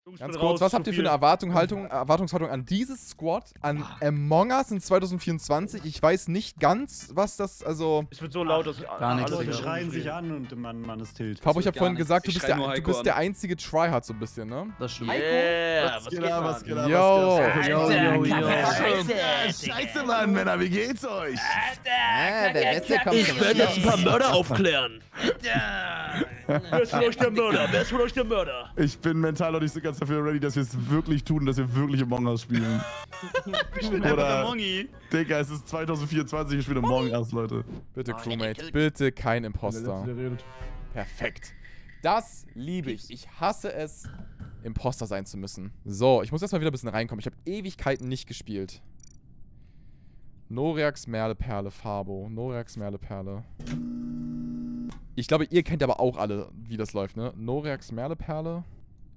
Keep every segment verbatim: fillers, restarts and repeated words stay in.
Ganz kurz, was habt ihr für eine Erwartung, Haltung, Erwartungshaltung an dieses Squad, an Among Us in zwanzig vierundzwanzig? Ich weiß nicht ganz, was das, also... Es wird so laut, dass gar nichts. alle Leute schreien sich an und man, man ist tilt. Fabo, ich hab vorhin gesagt, du bist, der, du bist der einzige Tryhard so ein bisschen, ne? Das stimmt. Yeah, was geht, Mann? Was geht ab? Yo! Yo, yo, yo. Scheiße, Mann, Männer, wie geht's euch? Ah, der Beste kommt Ich werde jetzt ein paar Mörder aufklären. Wer ist von euch der Mörder? Wer ist von euch der Mörder? Ich bin mental noch nicht so ganz dafür ready, dass wir es wirklich tun, dass wir wirklich Among Us spielen. Ich bin einfach Amongi. Digga, es ist zwanzig vierundzwanzig, ich spiele Among Us, Leute. Bitte, Crewmate, bitte kein Imposter. Perfekt. Das liebe ich. Ich hasse es, Imposter sein zu müssen. So, ich muss erstmal wieder ein bisschen reinkommen. Ich habe Ewigkeiten nicht gespielt. Noreax, Merle, Perle, Fabo. Noreax, Merle, Perle. Ich glaube, ihr kennt aber auch alle, wie das läuft, ne? Noreax, Merle, Perle.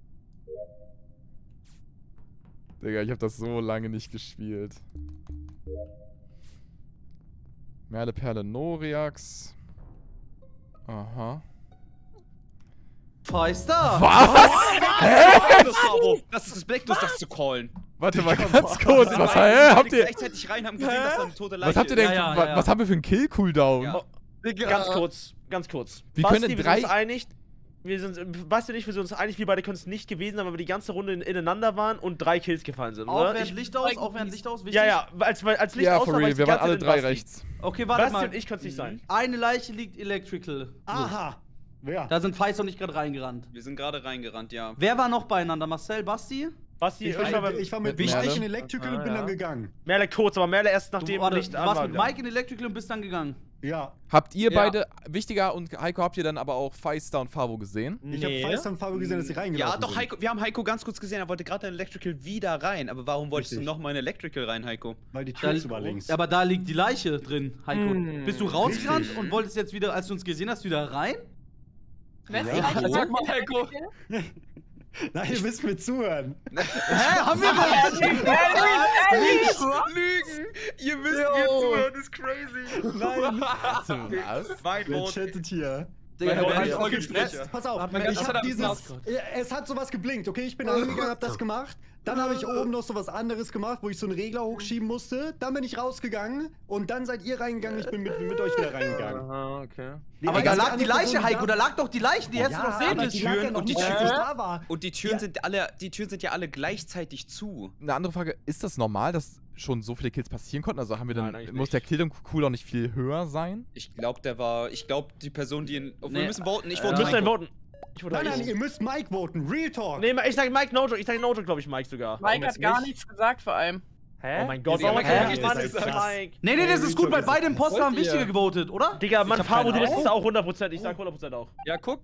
Digga, ich habe das so lange nicht gespielt. Merle, Perle, Noreax. Aha. Feister! Was? Hä? Das ist das Blackness, das zu callen. Warte mal ganz kurz, was hä? Habt ihr... gleichzeitig rein, haben gesehen, dass da eine tote Leiche Was habt ihr denn... Ja, ja, wa- ja, ja. Was haben wir für einen Kill-Cooldown? Ja. Ganz kurz, ganz kurz. Wie Basti, können wir drei- sind uns einig, wir sind, Basti und ich, wir sind uns einig, wir beide können es nicht gewesen haben, weil wir die ganze Runde in, ineinander waren und drei Kills gefallen sind, Auch oder? während Ich, Licht aus, auch während Licht aus, wichtig? ja, ja, als, als Licht Ja, aus for war, war real, ich wir die waren ganze alle Zeit in drei Basti. rechts. Okay, warte Basti mal. und ich können es nicht sein. Eine Leiche liegt Electrical. Aha. Wer? Da sind Feister nicht gerade reingerannt. Wir sind gerade reingerannt, ja. Wer war noch beieinander? Marcel, Basti? Basti, Ich ich war, war mit, ich war mit mit Mike Merle. in Electrical und bin dann gegangen. Merle kurz, aber Merle erst Du, nachdem warte, Licht du an warst war. mit Mike in Electrical und bist dann gegangen. Ja. Habt ihr Ja. beide, Wichtiger und Heiko, habt ihr dann aber auch Feister und Fabo gesehen? Ich hab Feister und Fabo gesehen, dass sie reingelaufen Ja, doch, sind. Heiko, wir haben Heiko ganz kurz gesehen, er wollte gerade in Electrical wieder rein. Aber warum wolltest Richtig. du nochmal in Electrical rein, Heiko? Weil die Da, Tür zu war links. aber da liegt die Leiche drin, Heiko. Hm, Bist du rausgerannt richtig. und wolltest jetzt wieder, als du uns gesehen hast, wieder rein? Wer ist Ja. die Leiche? Sag mal, Heiko. Nein, ihr müsst mir zuhören. Hä? Haben wir mal? Lügen! Ihr müsst mir zuhören, ist crazy. Nein. Was? Mein Wer Wort. chattet hier? Digga, Mein Wort wer- ist Okay, Folgensprecher. pass auf, Hat man ich ganz hab verdammt dieses, Maus äh, es hat sowas geblinkt, okay, ich bin reingegangen, hab das gemacht, dann habe ich oben noch so was anderes gemacht, wo ich so einen Regler hochschieben musste, dann bin ich rausgegangen und dann seid ihr reingegangen, ich bin mit, mit euch wieder reingegangen. Aha, okay. Die Aber da einzige lag die andere Leiche, Person, Heiko, da lag doch die Leiche, die hättest du doch sehen aber müssen. die lag ja Türen noch und die nicht, als Türen. ich da war. Und die Türen Ja. sind alle, die Türen sind ja alle gleichzeitig zu. Eine andere Frage, ist das normal, dass schon so viele Kills passieren konnten? Also haben wir dann, Nein, eigentlich muss nicht. der Kill-Cooldown nicht viel höher sein? Ich glaube, der war, ich glaube, die Person, die in, oh, Nee. wir müssen voten, ich Äh, vote Wir müssen dann Heiko. voten. Ich vote Nein, nein, Heiko. ihr müsst Mike voten, Real Talk. Nee, ich sag Mike No Joke, ich sag No Joke, glaube ich, Mike sogar. Mike hat gar nichts gesagt vor allem. Hä? Oh mein Gott, Ja, warum Mike hat hat er wirklich Mann, nichts ist gesagt. Mike? Nee, nee, das ist gut, weil beide Imposter haben Wollt ihr? Wichtiger gewotet, oder? Digga, Mann, hab Fabo, keine du bist Ahnung. es auch hundert Prozent, ich sag hundert Prozent auch. Ja, guck.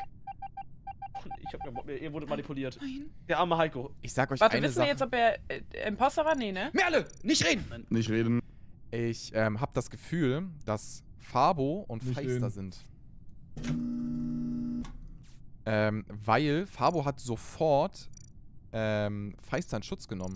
Ich hab keinen Bock mehr, ihr wurdet manipuliert. Der arme Heiko. Ich sag euch Warte, eine wissen Sache. wir jetzt, ob er äh, Imposter war? Nee, ne? Merle, nicht reden! Nicht reden. Ich ähm, habe das Gefühl, dass Fabo und Nicht Feister reden. sind. Ähm, weil Fabo hat sofort ähm, Feister in Schutz genommen.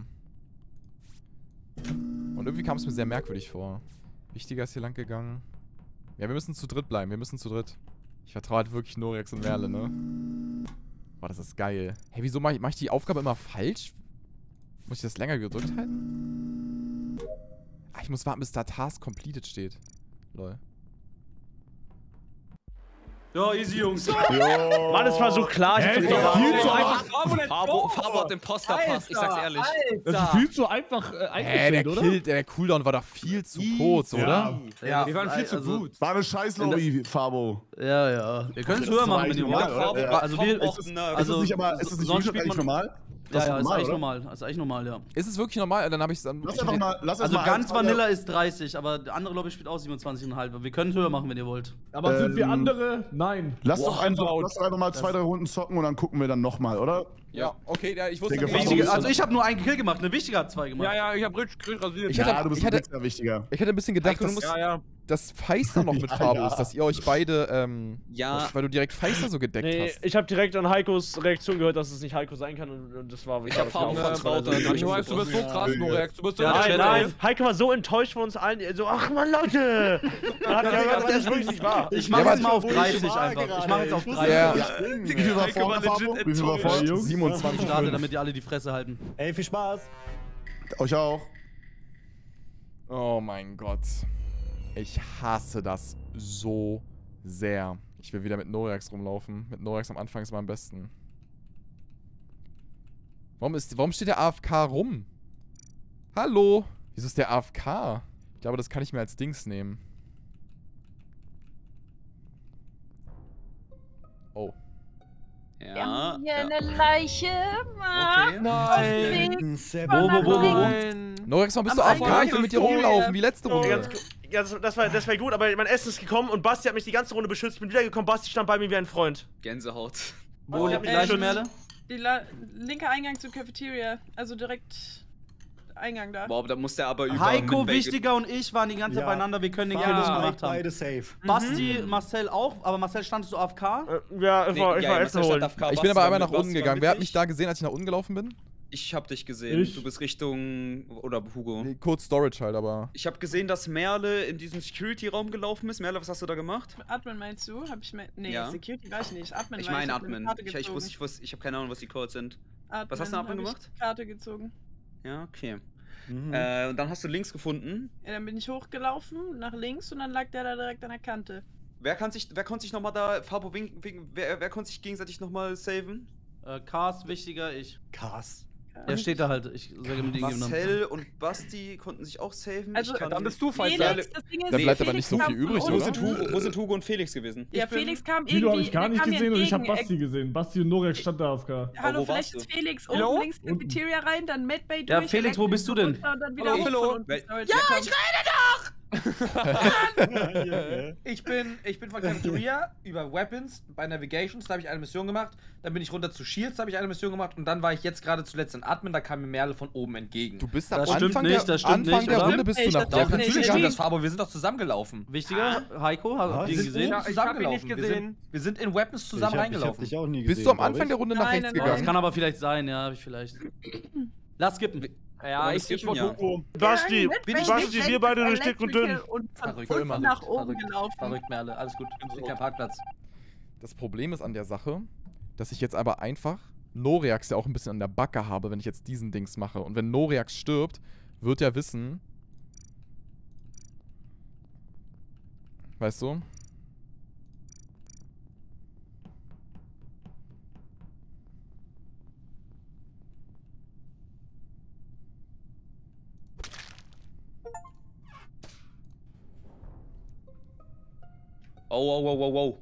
Und irgendwie kam es mir sehr merkwürdig vor. Wichtiger ist hier lang gegangen. Ja, wir müssen zu dritt bleiben. Wir müssen zu dritt. Ich vertraue halt wirklich Noreax und Merle, ne? Boah, das ist geil. Hey, wieso mache ich, mach ich die Aufgabe immer falsch? Muss ich das länger gedrückt halten? Ah, ich muss warten, bis da Task completed steht. Lol. Ja, easy, Jungs. Mann, es war so klar, ich Hä, hab's ist doch doch viel zu gemacht. einfach. Fabo, Fabo hat Imposter-Pass, ich sag's ehrlich. Das ist viel zu einfach äh, Hä, der eingestellt, oder? Kill, der Cooldown war doch viel zu kurz, oder? Ja, Wir waren viel zu also, gut. War eine Scheißlobby, Fabo. Ja, ja. Wir können es höher machen, wenn ihr normal, wollt. oder? Ja, Also Fabo wir- braucht ist es- einen Nerf. Ist also- das nicht, aber ist das nicht sonst sonst spielt eigentlich man- normal? Ja, ja, ist normal, eigentlich oder? normal. Ist eigentlich normal, ja. Ist es wirklich normal? Dann habe ich es dann. Lass einfach mal, lass Also mal ganz alle- Vanilla ist dreißig, aber die andere Lobby spielt auch siebenundzwanzig Komma fünf. Wir können es höher machen, wenn ihr wollt. Aber sind wir Ähm, andere? Nein. Lass doch Boah, einfach, laut. lass doch einfach mal zwei, drei Runden zocken und dann gucken wir dann nochmal, oder? Ja, okay, ja, ich wusste Digga, nicht. Wichtige- Wichtige, also ich habe nur einen Kill gemacht, eine Wichtige hat zwei gemacht. Ja, ja, ich hab richtig, richtig rasiert. Ich hätte- Ja, du bist ich hätte- ein Wichser, wichtiger. Ich hätte ein bisschen gedacht, Heiko, du dass. musst- ja, ja. dass Feister noch mit Ja, Fabo ja. ist, dass ihr euch beide, ähm, Ja. dass, weil du direkt Feister so gedeckt Nee, hast. ich habe direkt an Heikos Reaktion gehört, dass es nicht Heiko sein kann und, und das war Ich hab Fabo vertraut, also, dann hab ich Norex, du bist so krass, Norex. Du bist so Ja, Nein, Chat nein, auf. Heiko war so enttäuscht von uns allen, so, ach man, Leute! Dann hat er gesagt, das ist wirklich nicht wahr. Ich mach Ja, jetzt mal auf wo ich dreißig war einfach. gerade. Ich mach jetzt auf Ich wusste Ja. dreißig. nicht, wo ich bin. Wie viel war vorne, Fabo? Wie viel war vorne? Jungs? siebenundzwanzig. Gerade, damit ihr alle die Fresse halten. Ey, viel Spaß. Euch auch. Oh mein Gott. Ich hasse das so sehr. Ich will wieder mit Norex rumlaufen. Mit Norex am Anfang ist mal am besten. Warum, ist, warum steht der A F K rum? Hallo? Wieso ist der A F K? Ich glaube, das kann ich mir als Dings nehmen. Oh. Wir Ja. haben hier ja. eine Leiche. Okay. Nein. Sepp. Wo, wo, wo, wo, wo? Nein. Norex, warum bist Am du A F K? Eingang Ich will mit dir ist die rumlaufen, wie letzte So, Runde. ganz, ja, das, das, war, das war gut, aber mein Essen ist gekommen und Basti hat mich die ganze Runde beschützt. Ich bin wiedergekommen, Basti stand bei mir wie ein Freund. Gänsehaut. Wo Oh, liegt die äh, Leiche, Schutz. Merle? Die La linke Eingang zur Cafeteria. Also direkt Eingang da. Boah, da muss der aber über Heiko, mit Bacon- Wichtiger und ich waren die ganze Zeit Ja. beieinander. Wir können den Fabo gerne Ja. nicht und gemacht Mike haben. beide safe. Basti, Marcel auch, aber Marcel standest du A F K? Äh, ja, ich Nee, war, ich ja, war ja, Essen Marcel holen. stand auf K. Ich bin aber Basti einmal war nach mit- unten Basti war gegangen. Wer hat mittig. mich da gesehen, als ich nach unten gelaufen bin? Ich hab dich gesehen. Ich? Du bist Richtung. Oder Hugo. Nee, kurz Storage halt, aber. Ich habe gesehen, dass Merle in diesen Security-Raum gelaufen ist. Merle, was hast du da gemacht? Admin meinst du? Hab ich mir. Nee, Ja. Security war ich nicht. Admin Ich war meine hab mir eine Admin. Karte Ich, ich, gezogen. wusste, ich, wusste, ich habe keine Ahnung, was die Codes sind. Admin Was hast du in Admin hab ich gemacht? Karte gezogen. Ja, okay. Mhm. Äh, und dann hast du links gefunden. Ja, dann bin ich hochgelaufen, nach links und dann lag der da direkt an der Kante. Wer kann sich, wer konnte sich nochmal da, Fabo, wegen, wegen, wer, wer konnte sich gegenseitig nochmal saven? Äh, Cast, Wichtiger, ich. Cast. Der steht da halt. Ich sage ihm die Marcel und Basti konnten sich auch saven. Also, ich kann dann bist du Felix, das Ding ist, Da bleibt aber Felix nicht so kam viel übrig, von Wo oder? sind, unten. Hugo, wo sind Hugo und Felix gewesen? Ja, Ich bin- Felix kam Video habe irgendwie. ich gar der nicht kam mir gesehen und ich habe entgegen. Basti gesehen. Basti und Norex stand da auf K. Äh, Hallo, wo vielleicht warst ist Felix Hallo? oben links Unten. Cafeteria rein, dann Medbay durch. Ja, Felix, wo bist du denn? runter Und dann wieder Hallo, hoch hallo. von unten. Wel- Storage gekommen. Ich bin, ich bin von Cafeteria über Weapons bei Navigations, da habe ich eine Mission gemacht. Dann bin ich runter zu Shields, da habe ich eine Mission gemacht. Und dann war ich jetzt gerade zuletzt in Admin, da kam mir Merle von oben entgegen. Du bist am Das stimmt Anfang nicht, der, das stimmt Anfang nicht, der oder? Runde bist du Ich nach hab Doch, doch da. nicht natürlich gesehen. stimmt das, Fabo, wir sind doch zusammengelaufen. Wichtiger, Heiko, Was? habt ihr ihn Wir gesehen? Ja, ich habe ihn nicht Wir gesehen. sind, Wir sind in Weapons Ich zusammen hab, ich hab reingelaufen. dich auch nie gesehen. Bist du am glaub Anfang ich. der Runde nach Nein, rechts nein, das gegangen? kann aber vielleicht sein, ja, hab ich vielleicht. Lass skippen. Ja, ich, ich wollte Ja. Hugo. Basti, Bin ich Basti, nicht wir beide durch dick und dünn. Electrical Und von Verrückt, unten nach verrückt, oben verrückt, gelaufen. Verrückt, Merle, alles gut. Ich kein Parkplatz. Das Problem ist an der Sache, dass ich jetzt aber einfach Noreax ja auch ein bisschen an der Backe habe, wenn ich jetzt diesen Dings mache. Und wenn Noreax stirbt, wird er wissen. Weißt du? Oh, oh, oh, oh, oh.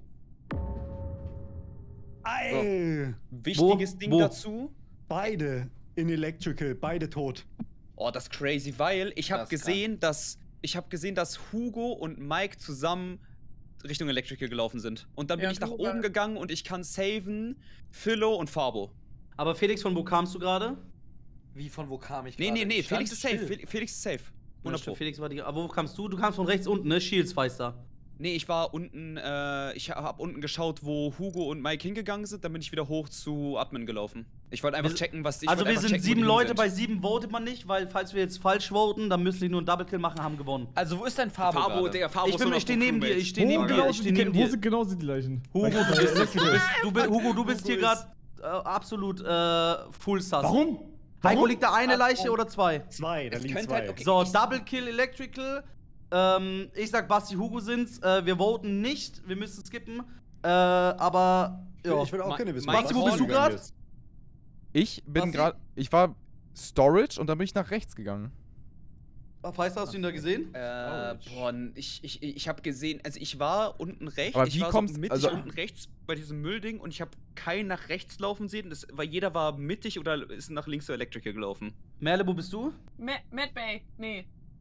Ey, Wichtiges Wo? Ding Wo? dazu. beide in Electrical, beide tot. Oh, das ist crazy, weil ich habe Das ist gesehen, dass ich habe gesehen, dass Hugo und Mike zusammen Richtung Electrical gelaufen sind. Und dann bin Ja, ich nach du, oben äh, gegangen und ich kann saven Philo und Fabo. Aber Felix, von wo kamst du gerade? Wie, von wo kam ich Nee, gerade? nee, nee, Ich stand Felix ist safe. still. Fel- Felix ist safe. Ja, hundert stimmt, Pro. Felix war die. Aber wo kamst du? Du kamst von rechts unten, ne? Shields weiß da. Nee, ich war unten, äh, ich hab unten geschaut, wo Hugo und Mike hingegangen sind, dann bin ich wieder hoch zu Admin gelaufen. Ich wollte einfach Wir- checken, was ich Also wollte wir einfach sind checken, wo sieben die hin Leute, sind. bei sieben votet man nicht, weil falls wir jetzt falsch voten, dann müssen die nur einen Double Kill machen, haben gewonnen. Also, wo ist dein Fabo? Fabo, gerade? Digga, Fabo Ich ist bin- nur noch ich steh neben dir, Crewmate. ich steh Wo, neben dir, genau ich sind steh die, neben wo dir. sind genau sind die Leichen? Hugo, du bist, du bist, du bist, Hugo, du bist Hugo hier ist- gerade äh, absolut äh, full sus. Warum? Heiko, Warum? liegt da eine Leiche oder zwei? Zwei, da Es liegen könnte zwei. halt- okay. So, Double Kill Electrical. Ähm, ich sag Basti, Hugo sind's. Äh, wir voten nicht, wir müssen skippen. Äh, aber, ja. Ich will auch Ma- gerne wissen, Mike, was wo bist du vorgegangen grad? ist. Ich bin Basti? gerade. Ich war Storage und dann bin ich nach rechts gegangen. Feister, hast du ihn da gesehen? Äh, boah, ich, ich, ich habe gesehen, also ich war unten rechts, Aber ich wie war kommst- so mittig also- unten rechts bei diesem Müllding und ich habe keinen nach rechts laufen sehen, das, weil jeder war mittig oder ist nach links zur Electrical gelaufen. Merle, wo bist du? Ma- Medbay, nee.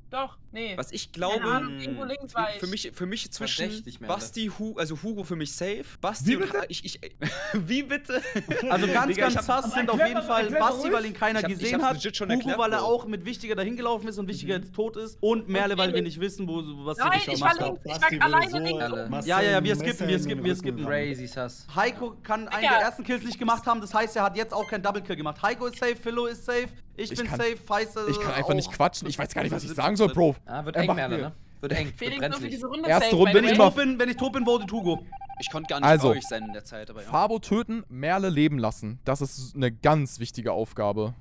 Doch, nee. Was ich Keine glaube, Ahnung, irgendwo links war ich. für mich, für mich zwischen Verdächtig, Merle. Basti, Hu, also Hugo für mich safe, Basti Wie und bitte? Ha- ich, ich, wie bitte? Also ganz, Digga, ich ganz hab- sass sind auf erklär jeden mal- Fall erklär mal Basti, ruhig. weil ihn keiner Ich hab- ich gesehen hab's hat. legit schon Hugo, erklärt, weil er Bro. auch mit Wichtiger dahin gelaufen ist und Wichtiger jetzt tot ist. Und Merle, weil wir nicht wissen, wo was Nein, sie ich gemacht war haben. links. Ich war alleine links. Ja, ja, ja, wir skippen, wir skippen, wir skippen. Crazy Sass. Heiko kann einen Digga. der ersten Kills nicht gemacht haben, das heißt, er hat jetzt auch keinen Double Kill gemacht. Heiko ist safe, Philo ist safe, ich, Ich bin kann- safe, Faisal Ich kann einfach auch. nicht quatschen. Ich weiß gar nicht, was ich sagen soll, Bro. Ja, wird Er eng, macht Merle, mir- ne? Wird eng, wird Felix nur für brenzlig. diese Runde Erste safe, Runde by the Wenn ich way. tot bin, wenn ich tot bin, votet Hugo. Ich konnte gar nicht Also. bei euch sein in der Zeit, aber ja. Fabo töten, Merle leben lassen. Das ist eine ganz wichtige Aufgabe.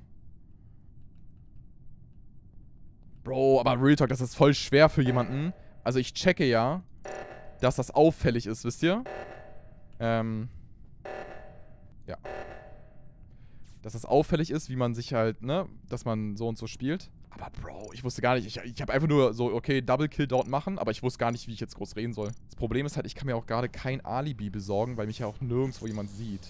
Bro, aber Real Talk, das ist voll schwer für jemanden. Also ich checke ja, dass das auffällig ist, wisst ihr? Ähm. Ja. Dass das auffällig ist, wie man sich halt, ne, dass man so und so spielt. Aber Bro, ich wusste gar nicht, ich, ich habe einfach nur so, okay, Double Kill dort machen, aber ich wusste gar nicht, wie ich jetzt groß reden soll. Das Problem ist halt, ich kann mir auch gerade kein Alibi besorgen, weil mich ja auch nirgendwo jemand sieht.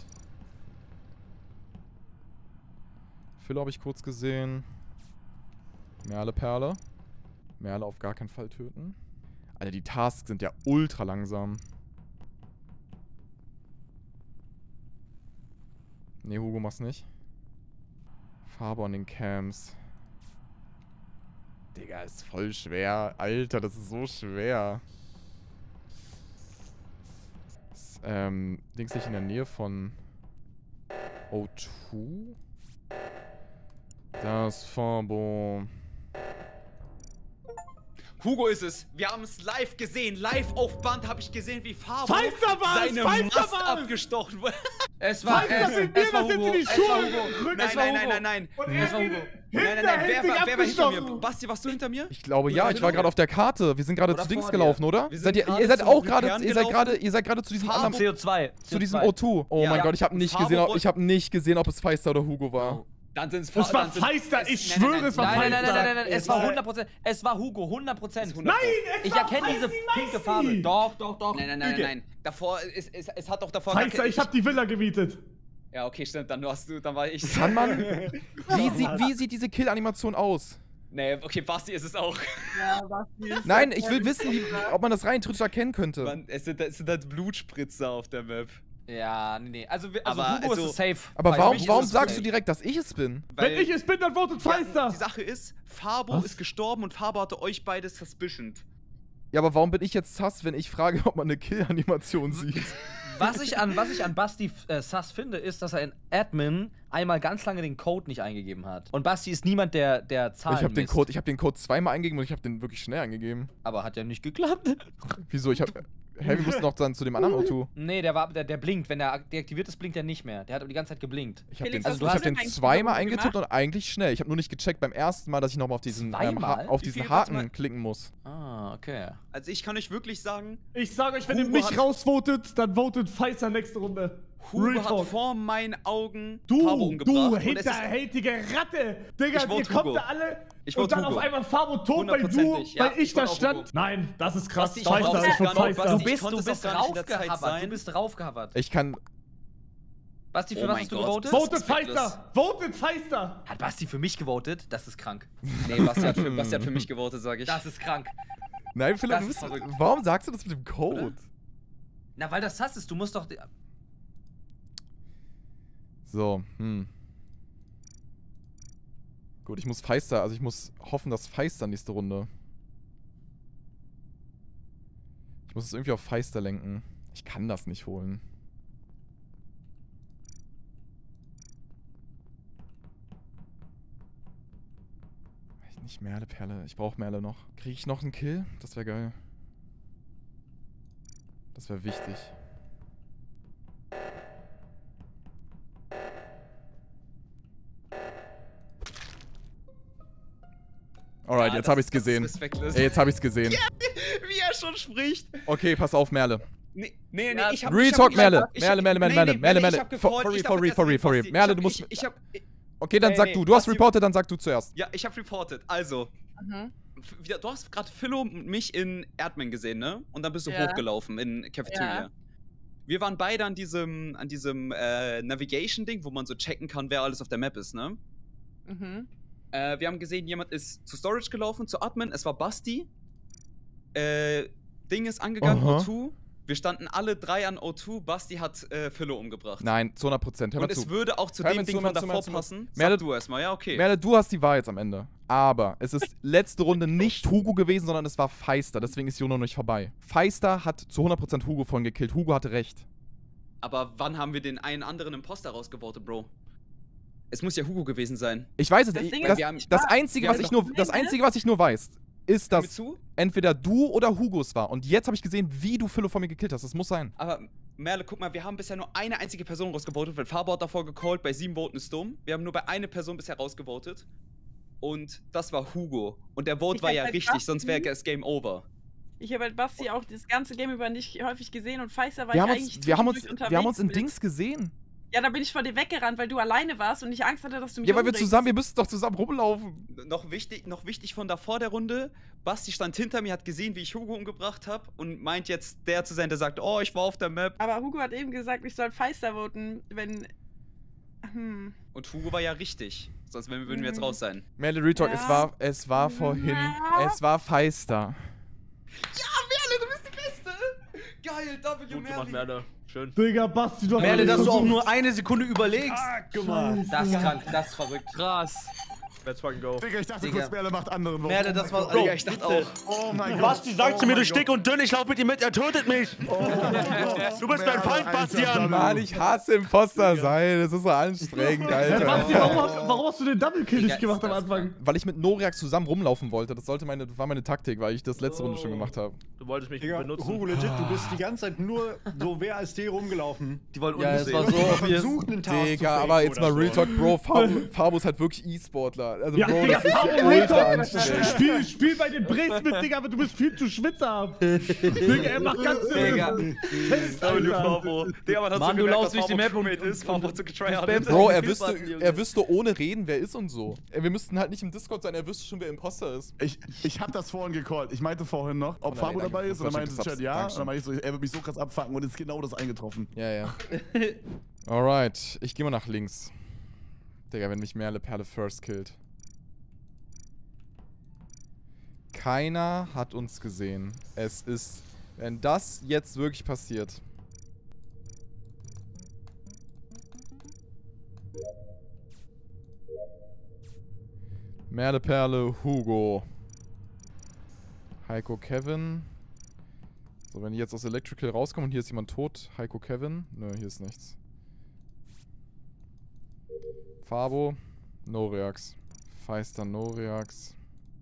Philo habe ich kurz gesehen. Merle Perle. Merle auf gar keinen Fall töten. Alter, die Tasks sind ja ultra langsam. Ne, Hugo mach's nicht. Farbe an den Camps. Digga, ist voll schwer. Alter, das ist so schwer. Ist, ähm, Dings nicht in der Nähe von O zwei? Das Fabo. Hugo ist es. Wir haben es live gesehen. Live auf Band habe ich gesehen, wie Fabo Pfeifer war's, seine Pfeifer Mast war's. abgestochen wurde. Es war, Pfeifer es, sind wir, es war das sind Hugo. die Es war Schuhe. Hugo. Nein, Es war nein, nein, Hugo. nein, nein. Und Es war er Hugo. Nein, nein, nein. Wer war, hinterhältig wer war hinter mir? abgestochen. Basti, warst du hinter mir? Ich glaube ja, ich war gerade auf der Karte. Wir sind gerade Oder zu Dings vor dir. gelaufen, oder? Wir sind Seid ihr, gerade ihr seid zum auch gerade, Repairn ihr seid gelaufen. gerade, ihr seid gerade zu diesem Fabo- anderen, C O zwei. zu diesem O zwei. Oh Ja. mein Ja. Gott, ich habe nicht Fabo gesehen, ob, wollte- ich habe nicht gesehen, ob es Feister oder Hugo war. Dann sind es Es war dann sind- Feister, es- ich nein, nein, schwöre, nein, es war Nein, nein, nein, Feister. nein, nein, nein, es Es war war- hundert Prozent. Es war Hugo, hundert Prozent. Nein, es Ich war erkenne diese Feisty pinke Meisty. Farbe. Doch, doch, doch. Nein, nein, nein, nein, Lüge. nein. Davor, es, es, es hat doch davor... gar Feister, kein- ich hab die Villa gemietet. Ja, okay, stimmt, dann hast du, dann war ich... Kann man? Wie, sieht, wie sieht diese Kill-Animation aus? Nee, okay, Basti ist es auch. Ja, Basti ist Nein, so ich will wissen, wie, ob man das rein theoretisch erkennen könnte. Mann, es sind, es sind halt Blutspritzer auf der Map. Ja, nee, nee. Also, wir- also Aber Hugo also- ist safe. Aber Weil warum, mich warum ist es sagst du safe. direkt, dass ich es bin? Wenn ich es bin, dann votet Feister. Ja, die Sache ist, Fabo Was? ist gestorben und Fabo hatte euch beide suspicion. Ja, aber warum bin ich jetzt sass, wenn ich frage, ob man eine Kill-Animation sieht? Was ich an, was ich an Basti äh, sass finde, ist, dass er in Admin einmal ganz lange den Code nicht eingegeben hat. Und Basti ist niemand, der, der Zahlen Ich habe den misst. Code, ich habe den Code zweimal eingegeben und ich habe den wirklich schnell eingegeben. Aber hat ja nicht geklappt. Wieso? Ich habe Hä, wir mussten noch dann zu dem anderen O zwei. Nee, der war, der, der blinkt. Wenn der deaktiviert ist, blinkt er nicht mehr. Der hat aber die ganze Zeit geblinkt. Ich habe den, Felix, hast ich du hab das den denn eigentlich zweimal so eingetippt gemacht? und eigentlich schnell. Ich habe nur nicht gecheckt beim ersten Mal, dass ich nochmal auf diesen, ähm, ha Zweimal? auf Wie diesen viel? Warte mal. Haken klicken muss. Ah, okay. Also ich kann euch wirklich sagen, Ich sage euch, wenn ihr Hugo mich hat- rausvotet, dann votet Feister nächste Runde. Hugo Real hat Talk. vor meinen Augen Du, Fabo umgebracht. du und es ist- hinterhältige Ratte! Digga, Ich ihr vote kommt Hugo. da alle Ich und vote dann Hugo. auf einmal Fabo tot, weil du, Hundertprozentig, ja, weil ich ich da vote auch stand. Hugo. Nein, das ist krass. Basti, ich Feister konnte ist es für gar nicht- Feister. Du Ich bist, konnte du es bist auch gar nicht in der Zeit raufgehabert. sein. Du bist raufgehabert. Ich kann. Basti, für Oh was mein hast du Gott. gewotet? Vote- Votet respektlos. Feister! Votet Feister! Hat Basti für mich gewotet? Das ist krank. Nee, Basti hat, für, Basti hat für mich gewotet, sag ich. Das ist krank. Nein, Philipp, Das du ist bist, verrückt. warum sagst du das mit dem Code? Na, weil das Sass ist. Du musst doch... So, hm. Gut, ich muss Feister, also ich muss hoffen, dass Feister nächste Runde. Ich muss es irgendwie auf Feister lenken. Ich kann das nicht holen. Ich nicht Merle, Perle. Ich brauche Merle noch. Kriege ich noch einen Kill? Das wäre geil. Das wäre wichtig. Alright, Ja, jetzt das- habe ich's das ist gesehen. respektlos. Ey, jetzt habe ich's gesehen. Wie er schon spricht. Okay, pass auf, Merle. Nee, nee, nee, Ja, ich hab... Real ich hab- Talk, ich hab- Merle. ich- Merle, Merle, nee, Merle, nee, Merle, ich Merle. hab For- gefreut, for ich real, darf for real, jetzt for real, erzählen, for real. Basti. Merle, Ich du hab- musst... Ich, ich hab... Okay, dann Nee, sag nee, du. Du hast Basti- reported, dann sag du zuerst. Ja, ich hab reported. Also, Mhm. f- wieder, du hast gerade Philo und mich in Erdmann gesehen, ne? Und dann bist du Ja. hochgelaufen in Cafeteria. Ja. Wir waren beide an diesem, an diesem äh, Navigation-Ding, wo man so checken kann, wer alles auf der Map ist, ne? Mhm. Äh, wir haben gesehen, jemand ist zu Storage gelaufen, zu Admin. Es war Basti. Äh, Ding ist angegangen, Aha. O zwei. Wir standen alle drei an O zwei. Basti hat äh, Philo umgebracht. Nein, zu hundert Prozent. Hör mal Und es zu. würde auch zu Hör dem mir Ding zu, von hör zu, davor hör zu. passen. Merle- Sag du erstmal, ja, okay. Merle, du hast die Wahrheit jetzt am Ende. Aber es ist letzte Runde nicht Hugo gewesen, sondern es war Feister. Deswegen ist Jono nicht vorbei. Feister hat zu hundert Prozent Hugo vorhin gekillt. Hugo hatte recht. Aber wann haben wir den einen anderen Imposter rausgevotet, Bro? Es muss ja Hugo gewesen sein. Ich weiß es Das nicht. Ding Das, ist, wir haben- das, Einzige, wir was haben ich doch- nur, das Einzige, was ich nur weiß, ist, Hör mir dass zu? entweder du oder Hugos war. Und jetzt habe ich gesehen, wie du Philo von mir gekillt hast. Das muss sein. Aber Merle, guck mal, wir haben bisher nur eine einzige Person rausgevotet, weil Fabo hat davor gecallt, bei sieben Voten ist dumm. Wir haben nur bei einer Person bisher rausgevotet. Und das war Hugo. Und der Vote Ich war hab ja halt richtig, Basti- sonst wäre das Game over. Ich habe halt Basti auch das ganze Game über nicht häufig gesehen und Feister war Wir ich haben, eigentlich uns, wir, haben uns, zwischendurch wir haben uns in unterwegs mit. Dings gesehen. Ja, da bin ich vor dir weggerannt, weil du alleine warst und ich Angst hatte, dass du mich Ja, weil wir umbringst. zusammen, wir müssen doch zusammen rumlaufen. Noch wichtig, noch wichtig von davor der Runde, Basti stand hinter mir, hat gesehen, wie ich Hugo umgebracht habe und meint jetzt der zu sein, der sagt, oh, ich war auf der Map. Aber Hugo hat eben gesagt, ich soll Feister voten, wenn... Hm. Und Hugo war ja richtig, sonst würden wir jetzt Mhm. raus sein. Merle Retalk, Ja. es war, es war vorhin, Ja. es war Feister. Ja, Merle, du bist die Beste! Geil, W Gut gemacht, Merle. Merle. Schön. Digga, Basti, du hast Merle, dass du auch versucht. nur eine Sekunde überlegst. Stark gemacht. Das ist krank, das ist verrückt. Krass. Let's fucking go. Digga, ich dachte Digga. kurz, Merle macht anderen Wurf. Merle, das war. Bro, Digga, ich dachte auch. Oh mein Gott. Basti sagt oh zu mir, mein du dick Gott. und dünn, ich lauf mit ihm mit, er tötet mich. Oh mein Gott. Du bist mein Feind, Merle, Bastian. Alter, Mann, ich hasse Imposter sein. Das ist so anstrengend, Hey, Basti, Alter. warum, hast- warum hast du den Double Kill Digga, nicht gemacht ist am das Anfang? Weil ich mit Noriak zusammen rumlaufen wollte. Das sollte meine, war meine Taktik, weil ich das letzte Runde schon gemacht habe. Du wolltest mich Digga, benutzen. Hugo, legit, du bist die ganze Zeit nur so W A S D rumgelaufen. Die wollen Ja, uns es sehen. war so obvious. Versucht einen Task zu Digga, faken aber jetzt oder mal Real so. Talk, Bro. Fabo, Fabo ist halt wirklich E-Sportler. Also, Ja, Bro, Digga, das ist Fabo, ultra Real Talk, anstrengend. Spiel, spiel bei den Brees mit, Digga, aber du bist viel zu schwitzhaft. Digga, er macht ganz Digga. Test, W Alter. Fabo. Digga, man hat Mann, so du gemerkt, laufst dass durch die Fabo Map und- Crewmate ist. Fabo hat so getryhardet. spammst Bro, er Kill wüsste, Button, Junge. er wüsste ohne reden, wer ist und so. Ey, wir müssten halt nicht im Discord sein, er wüsste schon, wer Imposter ist. Ich, ich hab das vorhin gecallt. Ich meinte vorhin noch, ob Oh nein, Fabo danke. dabei ist. Und dann meinte Subs, Chat ja. Dankeschön. Und dann meinte ich so, er wird mich so krass abfucken und ist genau das eingetroffen. Ja, ja. Alright, ich gehe mal nach links. Digga, wenn mich Merle Perle first killt. Keiner hat uns gesehen. Es ist, wenn das jetzt wirklich passiert. Merle Perle, Hugo. Heiko Kevin. So, wenn ich jetzt aus Electrical rauskomme und hier ist jemand tot. Heiko Kevin. Nö, hier ist nichts. Fabo. Noriax. Feister Noriax.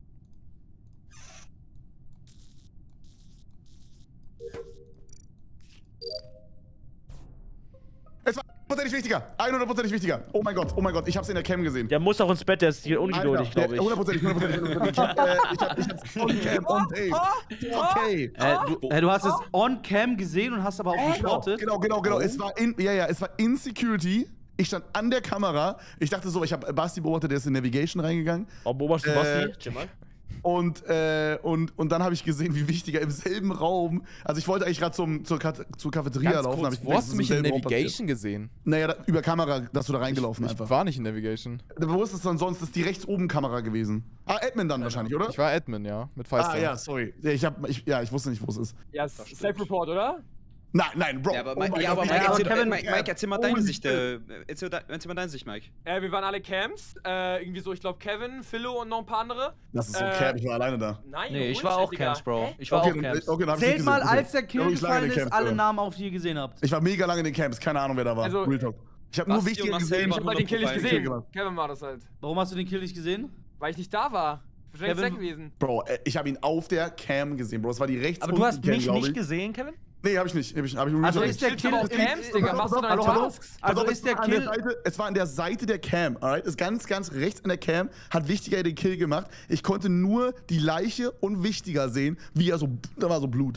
Es war hundertprozentig wichtiger. hundertprozentig wichtiger. Oh mein Gott, oh mein Gott. Ich hab's in der Cam gesehen. Der muss auch ins Bett, der ist hier ungeduldig, Alter, glaube ich. hundertprozentig, hundertprozentig. Ich hab, äh, ich hab, ich hab's on Cam, on tape. Okay. Äh, du, äh, du hast es on cam gesehen und hast aber auch Genau, gesplottet. genau, genau, genau. Es war in, ja, ja, es war in Security. Ich stand an der Kamera. Ich dachte so, ich habe Basti beobachtet, der ist in Navigation reingegangen. Oh, beobachtest du Äh, Basti? Chill mal. Und, äh, und, und dann habe ich gesehen, wie wichtiger im selben Raum. Also ich wollte eigentlich gerade zum zur, Ka zur Cafeteria Ganz laufen. kurz, hab ich wo hast du gemerkt, mich dass in es im selben Raum Navigation gesehen? passiert. Naja, da, über Kamera, dass du da reingelaufen Ich einfach. war nicht in Navigation. Wo ist es dann sonst? Das ist die rechts oben Kamera gewesen. Ah, Admin dann wahrscheinlich, oder? Ich war Admin, ja. Mit Feister. Ah, ja, sorry. Ja, ich, hab, ich, ja, ich wusste nicht, wo es ist. Ja, Self-Report, oder? Nein, nein, Bro. Ja, aber, oh Mike, mein ja, aber Gott, Mike, Ja, aber erzähl, Kevin- Mike, Mike, erzähl mal deine Holy Sicht. Äh, erzähl, de- erzähl mal deine Sicht, Mike. Äh, wir waren alle Camps. Äh, irgendwie so, ich glaube, Kevin, Philo und noch ein paar andere. Das ist so Äh, Cap, ich war alleine da. Nein, Nee, ich ruhig, war auch Digga. Camps, Bro. Hä? Ich war Okay, auch dann- Camps. okay, dann hab ich Zählt nicht mal, gesehen. als der Okay. Kill Da bin ich lange in gefallen den ist, Camps, alle Alter. Namen auf, die ihr gesehen habt. Ich war mega lange in den Camps, keine Ahnung, wer da war. Also- Real Talk. Ich habe nur Basti wichtige und Marcel gesehen. Ich hab mal den Kill nicht hundert gesehen. gemacht. Kevin war das halt. Warum hast du den Kill nicht gesehen? Weil ich nicht da war. Wahrscheinlich Kevin- weg gewesen. Bro, äh, ich habe ihn auf der Cam gesehen, Bro. Das war die rechts Aber du hast mich nicht gesehen, Kevin? Nee, habe ich nicht. Hab ich, hab ich Also Real ist der Talk Kill aber auf Camps, Digga, machst du deine Hallo, hallo? Tasks? Also Pass auf, ist es der war an der Kill- Seite, es war an der Seite der Cam, alright? Ist ganz, ganz rechts an der Cam, hat Wichtiger den Kill gemacht. Ich konnte nur die Leiche und Wichtiger sehen, wie er so, da war so Blut da.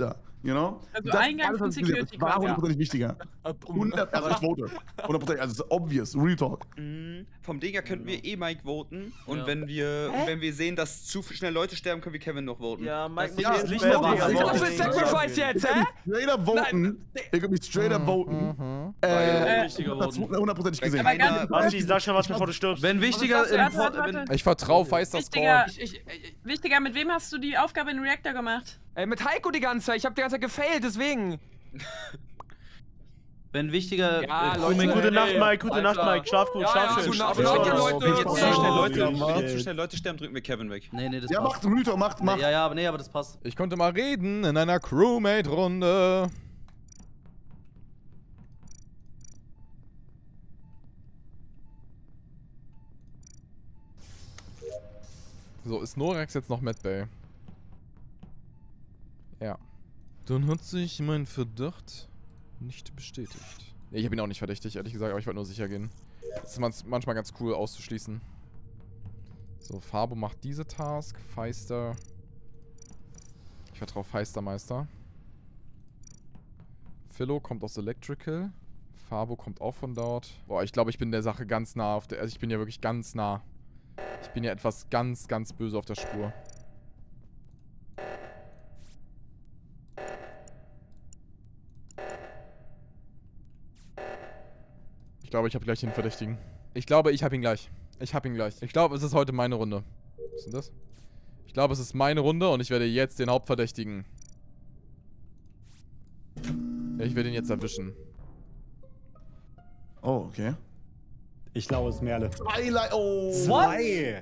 you know? Also Das- Eingang alles, von was ich gesehen habe, Security war quasi. hundertprozentig wichtiger. hundert, also ich vote. hundertprozentig, also es ist obvious, Real Talk. Mhm. Vom Ding her könnten wir eh Mike voten. Und Ja. wenn wir und wenn wir sehen, dass zu schnell Leute sterben, können wir Kevin noch voten. Ja, Mike Das muss ist jetzt das nicht Licht mehr der warten. Wahrheit. Was Ja, für ein Sacrifice jetzt, hä? Straight up voten. Ihr könnt mich straight up voten. Mhm. Äh, Wichtiger das voten. hundertprozentig gesehen. Aber ganz Einer- Basti, sag schon was, bevor du stirbst. Wenn wichtiger. Was sagst du? im- Warte, warte, wenn- warte. Ich vertraue Feister Wichtiger, Score. Ich, ich, ich, wichtiger, mit wem hast du die Aufgabe in Reactor gemacht? ey, mit Heiko die ganze Zeit. Ich hab die ganze Zeit gefailt, deswegen. Wenn wichtiger. Ja, äh, Leute, Crewmate- Gute Nacht, Ey, Mike, gute Nacht, Alter. Mike. Schlaf gut, Ja, schlaf ja, schön. gute Nacht, Schlaf Leute, schön. Leute. Wenn zu schnell Leute, Ja, wenn zu schnell Leute sterben, drücken wir Kevin weg. Nee, nee, das Ja, passt. macht Rüter, macht, macht. Ja, ja, aber nee, aber das passt. Ich konnte mal reden in einer Crewmate-Runde. So, ist Norax jetzt noch Mad Bay? Ja. Dann hat sich mein Verdacht nicht bestätigt. Nee, ich habe ihn auch nicht verdächtig, ehrlich gesagt, aber ich wollte nur sicher gehen. Das ist man- manchmal ganz cool auszuschließen. So, Fabo macht diese Task. Feister. Ich vertraue Feistermeister. Philo kommt aus Electrical. Fabo kommt auch von dort. Boah, ich glaube, ich bin der Sache ganz nah auf der... Also ich bin ja wirklich ganz nah. Ich bin ja etwas ganz, ganz böse auf der Spur. Ich glaube, ich habe gleich den Verdächtigen. Ich glaube, ich habe ihn gleich. Ich habe ihn gleich. Ich glaube, es ist heute meine Runde. Was ist denn das? Ich glaube, es ist meine Runde und ich werde jetzt den Hauptverdächtigen. Ich werde ihn jetzt erwischen. Oh, okay. Ich glaube, es ist Merle. Zwei Le oh. Zwei!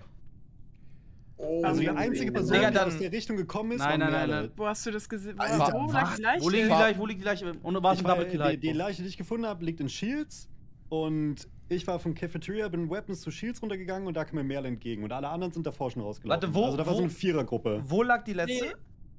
Also die einzige Person, Digga, die dann- aus der Richtung gekommen ist, Nein, war nein, nein, Merle. nein. Wo hast du das gesehen? Alter, Wo lag was? die Leiche? Wo liegt die Leiche? Wo liegt die Leiche? Und war es Ich ein war, Double Kill die, die Heiko? Leiche, die ich gefunden habe, liegt in Shields. Und ich war vom Cafeteria, bin Weapons zu Shields runtergegangen und da kam mir Merle entgegen. Und alle anderen sind davor schon rausgelaufen. Warte, wo- Also da war wo- so eine Vierergruppe. Wo lag die letzte?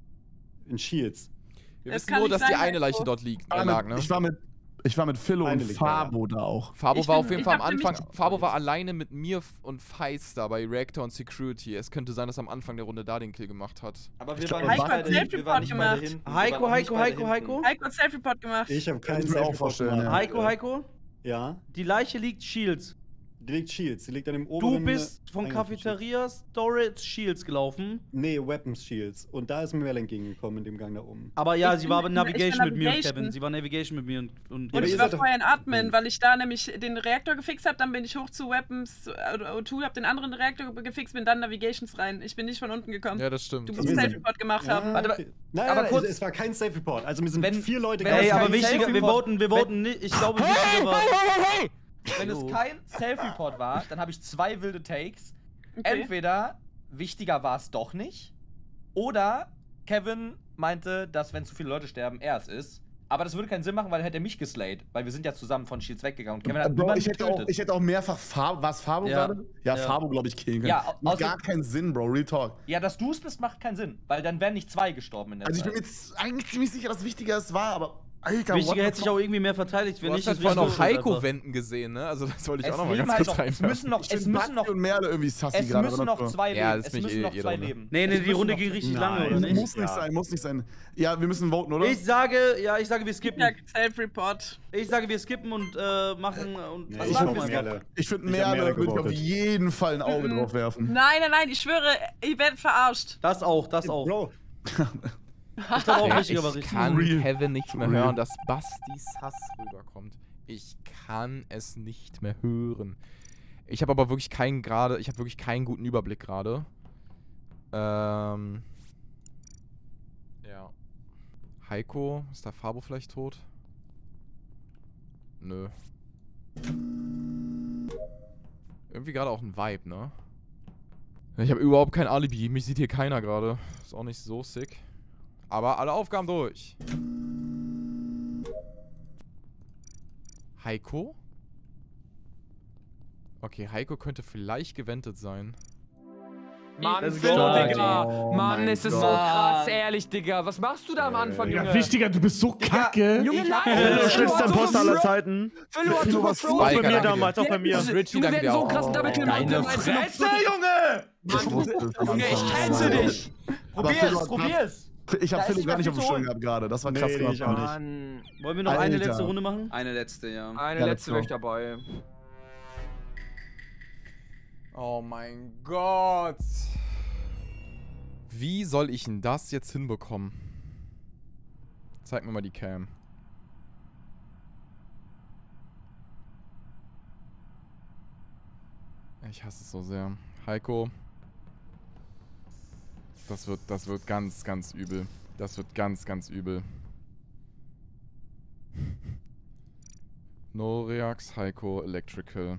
In Shields. Wir Es wissen kann nur, nicht dass die sein, eine Leiche Heiko. dort liegt, Ich äh, war lag, mit- ne? Ich war mit, ich war mit Philo Eine und liegt da, ja. Fabo da auch. Fabo Ich war bin- auf jeden ich Fall am hab nämlich- Anfang. Fabo war alleine mit mir f- und Feister bei Reactor und Security. Es könnte sein, dass er am Anfang der Runde da den Kill gemacht hat. Aber Ich wir glaub, waren nicht Heiko hat beide hin- wir waren nicht Self-Report beide gemacht. hinten. Wir Heiko, waren auch nicht Heiko, beide Heiko, hinten. Heiko? Heiko hat Self-Report gemacht. Ich habe keinen Ich bin auch Self-Report vorstellen, gemacht. ja. Heiko, Heiko? Ja, Die Leiche liegt Shields. die liegt Shields. Die liegt an dem Du oberen... bist von Eingang von Cafeteria Storage Shields gelaufen. Shields. Nee, Weapons Shields. Und da ist mir Merle entgegengekommen in dem Gang da oben. Aber ja, Ich sie bin- war aber ich war Navigation mit mir und Navigation. Kevin. Sie war Navigation mit mir und. und, Und Ja, aber ich ihr war seid doch- vorher in Admin, weil ich da nämlich den Reaktor gefixt habe, dann bin ich hoch zu Weapons oder O zwei, hab den anderen Reaktor gefixt, bin dann Navigations rein. Ich bin nicht von unten gekommen. Ja, das stimmt. Du Das musst ist- Self-Report gemacht haben. Warte, okay. Nein, aber nein, kurz- es, es war kein Self-Report. Also mir sind Wenn- vier Leute wenn Ey, es aber kein wichtiger, wir Self-Report- voten, wir voten nicht. Ich glaube, Hey, wichtiger war. hey, hey, hey! Wenn Hallo. es kein Self-Report war, dann habe ich zwei wilde Takes. Okay. Entweder wichtiger war es doch nicht, oder Kevin meinte, dass wenn zu viele Leute sterben, er es ist. Aber das würde keinen Sinn machen, weil er hätte mich geslayed, weil wir sind ja zusammen von Shields weggegangen. Und Kevin hat Bro, niemanden ich, hätte auch, getötet. ich hätte auch mehrfach Fabo. War es Fabo Ja. gerade? Ja, Ja. Fabo, glaube ich, killen können. Ja, au- Macht außer- gar keinen Sinn, Bro. Real Talk. Ja, dass du es bist, macht keinen Sinn, weil dann wären nicht zwei gestorben in der Also ich Zeit. bin mir jetzt eigentlich ziemlich sicher, dass Wichtiger es war, aber Alter, Wichtiger what hätte the sich auch irgendwie mehr verteidigt, wenn Du nicht. hast halt das vorhin auch Wichtige ist Heiko einfach. wenden gesehen, ne? Also das wollte ich es auch noch mal leben ganz halt kurz noch, es müssen noch, Ich es find müssen noch, Basti und Merle irgendwie sassy es gerade. müssen oder noch so. zwei Ja, leben. das Es ist müssen nicht noch jede zwei Runde. leben. Nee, Es nee, die müssen Runde noch- ging richtig Nein. lange, oder Muss nicht? Muss nicht sein, muss nicht sein. Ja, wir müssen voten, oder? Ich sage, ja, ich sage, wir skippen. Ja, Self-Report. Ich sage, wir skippen und äh, machen und. Nee, was ich machen hoffe wir? Merle. Ich finde, Ich hab Merle Merle würde ich auf gewotet. jeden Fall ein Auge Mhm. drauf werfen. Nein, nein, nein, ich schwöre, ihr werdet verarscht. Das auch, das auch. Bro, Ich glaube auch Ja, wichtiger, was ich ich kann Real. Kevin nicht mehr Real. hören, dass Bastis Hass rüberkommt. Ich kann es nicht mehr hören. Ich habe aber wirklich keinen gerade, ich habe wirklich keinen guten Überblick gerade. Ähm. Ja. Heiko, ist der Fabo vielleicht tot? Nö. Irgendwie gerade auch ein Vibe, ne? Ich habe überhaupt kein Alibi, mich sieht hier keiner gerade. Ist auch nicht so sick. Aber alle Aufgaben durch. Heiko? Okay, Heiko könnte vielleicht gewendet sein. Mann, Let's Philo, go. Digga. Oh Mann, mein ist es so Gott. krass, ehrlich, Digga. Was machst du da am Anfang, Junge? Ja, wichtiger, du bist so kacke. Junge, Ich- nein! Philo, Philo schlimmster hat so Imposter aller gefro- Zeiten. Philo hat Philo so war gefroren. Auch Spike, bei mir danke damals, dir. auch bei mir. Richie, Junge, danke wir dir hätten so einen auch. krassen Double Kill Deine gemacht. Fresse, Junge! Ich wusste es am Junge, ich Anfang. cancel dich. Aber Probier's, Philo hat- probier's. Ich Da hab ist Philipp nicht gar mehr nicht auf viel dem zu Schirm holen. gehabt gerade. Das war Nee, krass nee, gemacht. ich auch nicht. Mann. Wollen wir noch eine Alter. letzte Runde machen? Eine letzte, ja. Eine Ja, letzte let's wäre ich go. dabei. Oh mein Gott. Wie soll ich denn das jetzt hinbekommen? Zeig mir mal die Cam. Ich hasse es so sehr. Heiko. Das wird, das wird ganz, ganz übel. Das wird ganz, ganz übel. Noreax, Heiko, Electrical.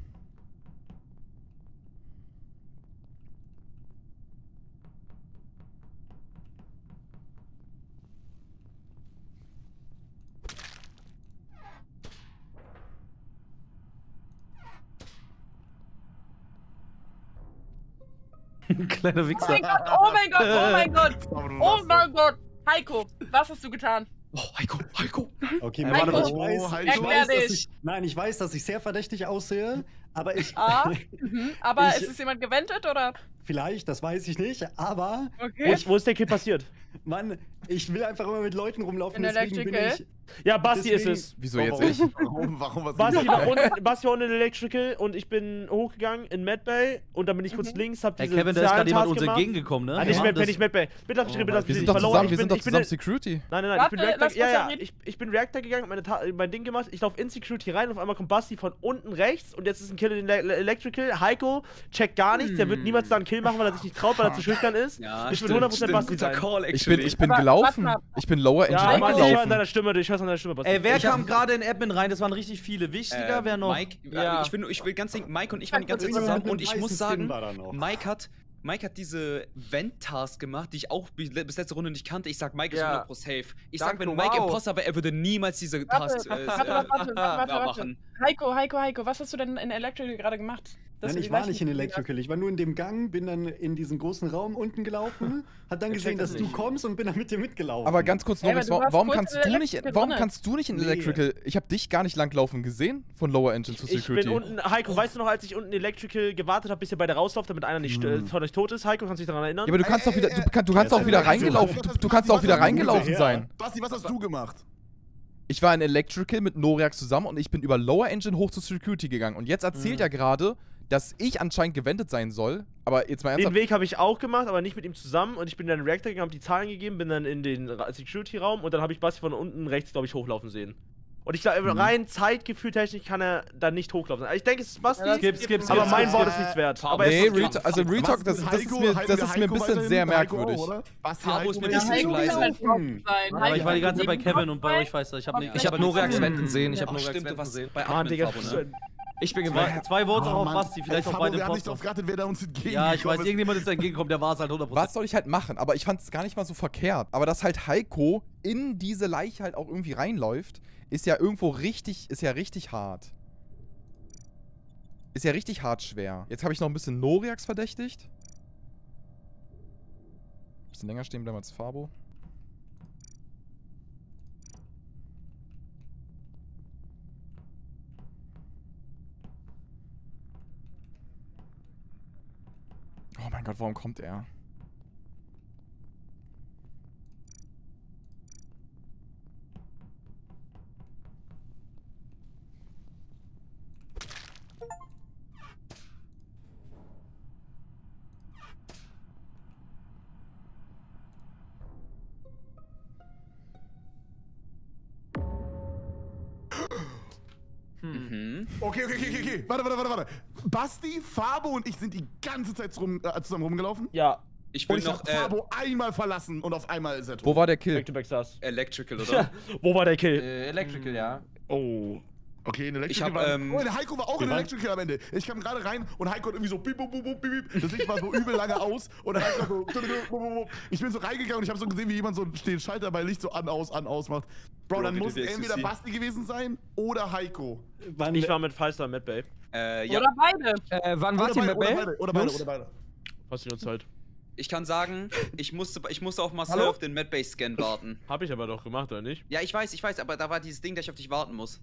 Kleiner Oh Wichser. mein Gott, oh mein Gott, oh mein Gott. Oh mein Gott. Heiko, was hast du getan? Oh, Heiko, Heiko. Okay, Heiko. warte mal, ich weiß, Oh, ich erklär weiß, dass dich. ich, nein, ich weiß, dass ich sehr verdächtig aussehe, aber ich, Ah, mhm. Aber Ich- ist es jemand gewendet oder? vielleicht, das weiß ich nicht, aber, Wo Okay. ist, wo ist der Kill passiert? Mann, ich will einfach immer mit Leuten rumlaufen, In deswegen bin Electrical? ich... Ja, Basti deswegen- ist es. Wieso Oh, jetzt warum? ich? Warum, warum, was Basti war, unten, Basti war unten in Electrical und ich bin hochgegangen in Medbay und dann bin ich kurz Mhm. links, hab Herr diese Kevin, da ist gerade jemand Sozialen uns Task gemacht. entgegengekommen, ne? Ah, nicht Ja, Medbay, das- nicht Medbay. Bitte auf die Stimme, bitte auf die Wir Stimme. sind Ich doch verlor- zusammen, ich wir bin- sind doch ich bin zusammen in- Security. Nein, nein, nein, Warte, ich bin Reactor, lass ja, kurz ja, reden. ich, ich bin Reactor gegangen, hab meine Ta mein Ding gemacht, ich laufe in Security rein, auf einmal kommt Basti von unten rechts und jetzt ist ein Kill in Le Le Electrical. Heiko checkt gar nichts, der wird niemals da einen Kill machen, weil er sich nicht traut, weil er zu schüchtern ist. Ja, Ich will hundert Prozent Basti guter sein. Call, Ich bin, ich bin Aber gelaufen. warte Ich bin Lower Engine Ja, Mann, ich höre an angelaufen. deiner Stimme, ich höre an deiner Stimme, Basti. Ey, wer Ich kam hab- gerade in Admin rein? Das waren richtig viele. Wichtiger Äh, wäre noch. Mike, Ja. ja. ich, will, nur- ich will ganz denken, Mike und ich waren die ganze Zeit Irgendjemand zusammen mit und ich einem muss weißen sagen, Skin war da noch. Mike hat, Mike hat diese Vent-Task gemacht, die ich auch bis bis letzte Runde nicht kannte. Ich sag, Mike ist Ja. hundert Prozent safe. Ich sag, Danke, wenn Mike wow. Imposter wäre, er würde niemals diese Warte, Task äh, warte, warte, warte, warte, warte, warte. machen. Heiko, Heiko, Heiko, was hast du denn in Electrical gerade gemacht? Dass Nein, du ich die war Leichen nicht in gesehen Electrical, ich war nur in dem Gang, bin dann in diesen großen Raum unten gelaufen, hat dann Er gesehen, checkt das dass du nicht. kommst und bin dann mit dir mitgelaufen. Aber ganz kurz, Ey, Norix, aber du wa warst warum kurz kannst in du nicht, Electrical warum drinne. kannst du nicht in Nee. Electrical? Ich habe dich gar nicht langlaufen gesehen von Lower Engine zu Ich Security. bin unten, Heiko, weißt du noch, als ich unten Electrical gewartet habe, bis ihr beide rauslauft, damit einer nicht äh, von euch tot ist? Heiko, kannst du dich daran erinnern? Ja, aber du kannst Ey, doch wieder, ey, du, kann, du kannst Ja, auch wieder also, reingelaufen, du, du kannst auch wieder reingelaufen hinterher. sein. Basti, was hast du gemacht? Ich war in Electrical mit Noreax zusammen und ich bin über Lower Engine hoch zu Security gegangen. Und jetzt erzählt er gerade, dass ich anscheinend gewendet sein soll. Aber jetzt mal Den ernsthaft. Weg habe ich auch gemacht, aber nicht mit ihm zusammen. Und ich bin dann in den Reactor gegangen, habe die Zahlen gegeben, bin dann in den Ra- Security-Raum und dann habe ich Basti von unten rechts, glaube ich, hochlaufen sehen. Und ich glaube, rein Zeitgefühltechnisch kann er dann nicht hochlaufen. Also ich denke, es ist Basti, Skip, skip, skip, aber skip, mein skip. Wort ist nichts wert. Aber er Nee, ist Real, also Real Talk, das, das, ist mir, das ist mir ein bisschen sehr merkwürdig. Basti, Fabo ist mir ein Ja, bisschen Heiko zu kann leise. halt draußen sein. Aber ich Heiko war die kann ganze Zeit bei neben Kevin und bei Kopf euch weiß ich. Ich habe Ja. nicht. Ich habe Noreax Wenden sehen. Ich Ach, habe Noreax stimmt, du Wenden warst sehen. bei Mann, Admin, Digga, Fabo, das ne? ist- Ich bin Zwei, gemeint. zwei Votes auch Oh, auf Mann. Basti, vielleicht Ey, auch Fabo, beide wir haben nicht Imposter. drauf geachtet, wer da uns entgegenkommt. Ja, ich weiß, irgendjemand ist da entgegengekommen, der war es halt hundert Prozent. Was soll ich halt machen? Aber ich fand es gar nicht mal so verkehrt. Aber dass halt Heiko in diese Leiche halt auch irgendwie reinläuft, ist ja irgendwo richtig, ist ja richtig hart. Ist ja richtig hart schwer. Jetzt habe ich noch ein bisschen Noreax verdächtigt. Ein bisschen länger stehen bleiben als Fabo. Oh mein Gott, warum kommt er? Mhm. Okay, okay, okay, okay, okay. Warte, warte, warte, warte. Basti, Fabo und ich sind die ganze Zeit rum, äh, zusammen rumgelaufen. Ja, Ich Und will ich noch hab äh, Fabo einmal verlassen und auf einmal ist er tot. Wo war der Kill? Back-to-Back Stars. Electrical, oder? Ja, wo war der Kill? Äh, Electrical, ja. Oh. Okay, in Ich Electrical hab, war... ähm, oh, der Heiko war auch in wir waren- Electrical am Ende. Ich kam gerade rein und Heiko hat irgendwie so piep, piep, piep, piep, piep. Das Licht war so übel lange aus und der Heiko so... Ich bin so reingegangen und ich habe so gesehen, wie jemand so den Schalter bei Licht so an, aus, an, aus macht. Bro, Bro, dann wie muss du die entweder Ecstasy- Basti gewesen sein oder Heiko. Wann, Ich war mit Falster und Mad Bay. Äh, ja, Oder beide. Äh, wann Oder wart ihr beide, mit oder Bay? beide, oder beide, Jungs? oder beide. Was in uns halt. ich kann sagen, ich musste, ich musste auf Marcel Hallo? auf den Medbay-Scan warten. Hab ich aber doch gemacht, oder nicht? Ja, ich weiß, ich weiß, aber da war dieses Ding, dass ich auf dich warten muss.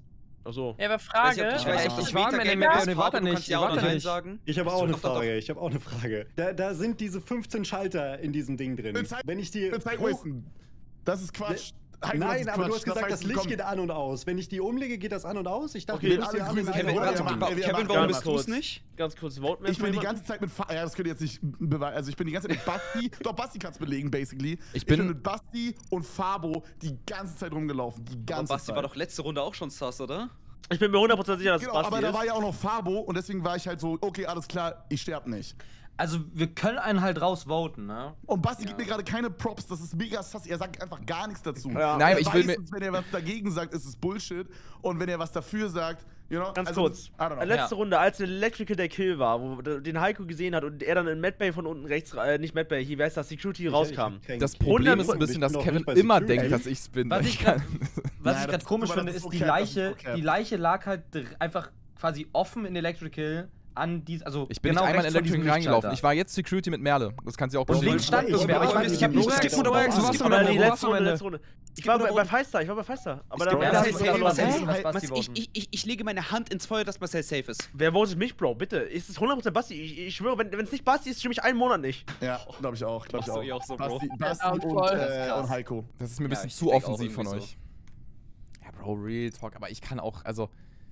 Achso. Ja, aber Frage. Ich weiß äh, nicht, ich- ob das ich war Meta-Game mir ist, nicht- Fabo, du nicht, kannst ja auch warte Nein nicht. sagen. Ich habe Doch, auch eine doch, doch, doch. Frage, ich habe auch eine Frage. Da, da sind diese fünfzehn Schalter in diesem Ding drin. Bin Zeit- Wenn ich die bin Zeit hoch- wasten. Das ist Quatsch. Heiko, das Nein, ist aber du Quatsch. hast gesagt, weiß das ich, Licht komm. geht an und aus. Wenn ich die umlege, geht das an und aus? Ich dachte, Okay, du musst die alle alle in grün einer sind. Reihe Kevin, machen. warte, Kevin, warte, warum warte, bist du es kurz. nicht? Ganz kurz, voten wir Ich bin die jemanden? ganze Zeit mit Fa ja, das könnt ihr jetzt nicht beweisen. Also ich bin die ganze Zeit mit Basti. Doch, Basti kann es belegen, basically. Ich bin- mit Basti und Fabo die ganze Zeit rumgelaufen. Die Aber ganze Basti Zeit. war doch letzte Runde auch schon sass, oder? Ich bin mir hundert Prozent sicher, dass es Genau, Basti aber da ist. war ja auch noch Fabo und deswegen war ich halt so, okay, alles klar, ich sterb nicht. Also, wir können einen halt rausvoten, ne? Und Basti gibt mir gerade keine Props, das ist mega sass. Er sagt einfach gar nichts dazu. Ja. Nein, er ich will weiß mir- es, wenn er was dagegen sagt, ist es Bullshit. Und wenn er was dafür sagt, you know, Ganz also, kurz. I don't know. Letzte Ja. Runde, als Electrical der Kill war, wo den Heiko gesehen hat und er dann in Medbay von unten rechts, äh, nicht Medbay, hier, wer ist das, Security rauskam. Das Problem ist ein bisschen, dass Kevin immer denkt, dass ich's bin. Was weil ich ich kann. Was Naja, ich das- gerade komisch aber das finde, ist ist, die okay, das ist Leiche, okay. die Leiche lag halt dr- einfach quasi offen in Electrical an dies, also Ich bin genau nicht einmal in rechts von diesem Electric reingelaufen. Lichtschalter. Ich war jetzt Security mit Merle. Das kann sie auch Und links stand Ich- irgendwer, aber ich ich- weiß nicht, ich- ob ich- nur ich- Rex ich- oder ich- Rex. ich- Was ich- war Aber denn die wo warst letzte du am Runde, Ende? letzte Runde. Ich war bei, bei Feister, ich war bei Feister. Aber da Bro, wer, das hat- heißt, wer, ey, hat was verloren? ist- Lass Basti Ich, voten. ich, ich, ich lege meine Hand ins Feuer, dass Marcel safe ist. wer votet mich, Bro? Bitte. Ist es hundert Prozent Basti? Ich, ich schwöre, wenn es nicht Basti ist, stimme ich einen Monat nicht. Ja, glaube ich auch. Glaub ich Machst du auch. eh auch so, Bro. Basti, Basti Ja, und, voll. äh, Krass. und Heiko. Das ist mir ein Ja, bisschen ich zu denk auch offensiv von irgendwie euch. Ja, Bro, Real Talk. Aber ich kann auch, also.